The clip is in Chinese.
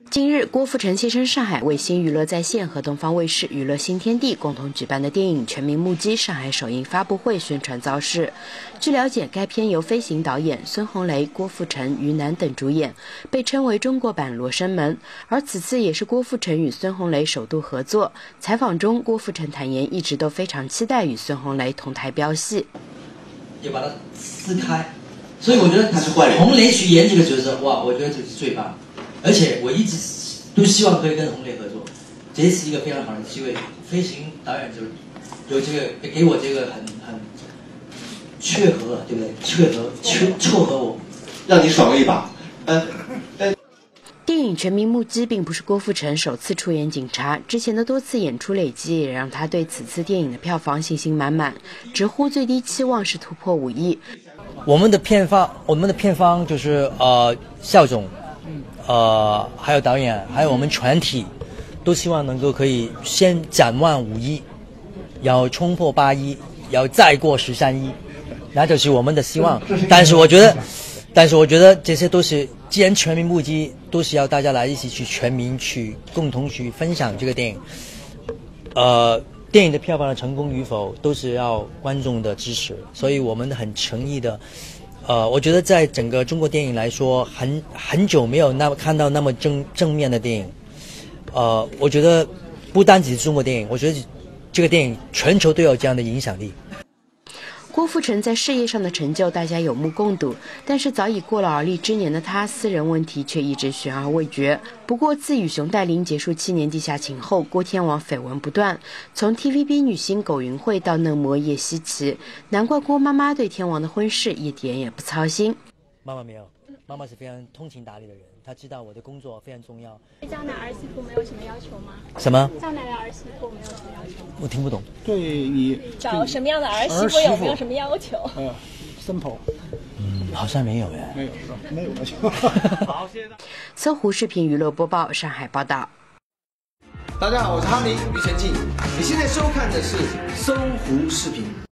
近日，郭富城现身上海卫星娱乐在线和东方卫视娱乐新天地共同举办的电影《全民目击》上海首映发布会宣传造势。据了解，该片由飞行导演孙红雷、郭富城、于南等主演，被称为中国版《罗生门》。而此次也是郭富城与孙红雷首度合作。采访中，郭富城坦言一直都非常期待与孙红雷同台飙戏， 也把它撕开。所以我觉得红雷去演这个角色，哇，我觉得这是最棒。而且我一直都希望可以跟红雷合作，这是一个非常好的机会。飞行导演就有这个给我这个很撮合，对不对？撮合我， 让你爽了一把。 电影《全民目击》并不是郭富城首次出演警察，之前的多次演出累积也让他对此次电影的票房信心满满，直呼最低期望是突破5亿。 我们的片方就是肖总。还有导演，还有我们全体，都希望能够可以先展望5亿，要冲破8亿，要再过13亿，那就是我们的希望。但是我觉得这些都是，既然全民目击，都是要大家来一起去共同去分享这个电影。电影的票房的成功与否，都是要观众的支持，所以我们很诚意的。我觉得在整个中国电影来说，很久没有看到那么正面的电影。我觉得不单只是中国电影，我觉得这个电影全球都有这样的影响力。 郭富城在事业上的成就大家有目共睹，但是早已过了而立之年的他，私人问题却一直悬而未决。不过自与熊黛林结束7年地下情后，郭天王绯闻不断，从 TVB 女星苟芸慧到嫩模叶希琪，难怪郭妈妈对天王的婚事一点也不操心。 妈妈没有，妈妈是非常通情达理的人，她知道我的工作非常重要。 对江南儿媳妇没有什么要求吗？ 什么？ 江南的儿媳妇没有什么要求？ 我听不懂。 对你找什么样的儿媳妇有没有什么要求 ？simple。 好像没有耶。 没有是吧？没有要求。 好，谢谢大家。搜狐视频娱乐播报，上海报道。 大家好，我是哈尼庾澄庆，你现在收看的是搜狐视频。